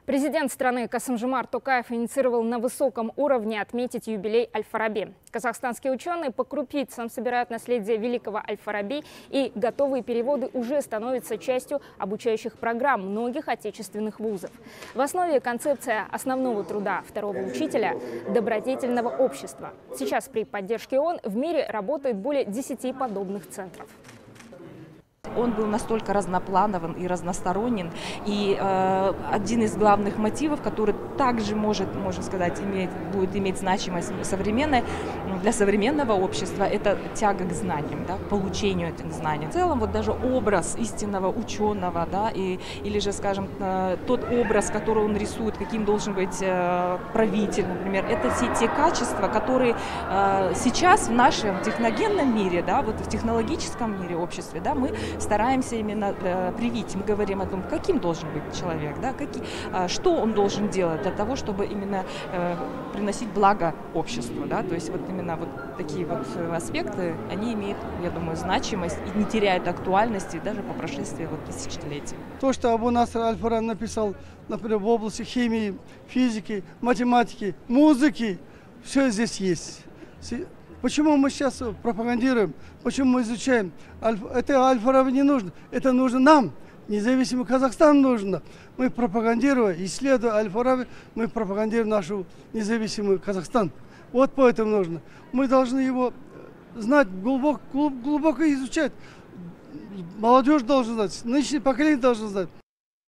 Президент страны Касым-Жомарт Токаев инициировал на высоком уровне отметить юбилей Аль-Фараби. Казахстанские ученые по крупицам собирают наследие великого Аль-Фараби, и готовые переводы уже становятся частью обучающих программ многих отечественных вузов. В основе концепция основного труда второго учителя – добродетельного общества. Сейчас при поддержке ООН в мире работает более 10 подобных центров. Он был настолько разноплановым и разносторонен, и один из главных мотивов, который также можно сказать, будет иметь значимость для современного общества, это тяга к знаниям, да, к получению этих знаний. В целом, вот даже образ истинного ученого, да, или же, скажем, тот образ, который он рисует, каким должен быть правитель, например, это все те качества, которые сейчас в нашем техногенном мире, да, вот в технологическом мире обществе, да, мы стараемся именно привить. Мы говорим о том, каким должен быть человек, да, что он должен делать для того, чтобы именно приносить благо обществу. Да, то есть вот именно вот такие вот аспекты, они имеют, я думаю, значимость и не теряют актуальности даже по прошествии тысячелетий. То, что Абу Наср Аль-Фараби написал, например, в области химии, физики, математики, музыки, все здесь есть. Почему мы сейчас пропагандируем, почему мы изучаем? Это Аль-Фараби не нужно, это нужно нам, независимый Казахстан нужно. Мы пропагандируя, исследуя Аль-Фараби, мы пропагандируем нашу независимый Казахстан. Вот поэтому нужно. Мы должны его знать, глубоко изучать. Молодежь должна знать, нынешнее поколение должно знать.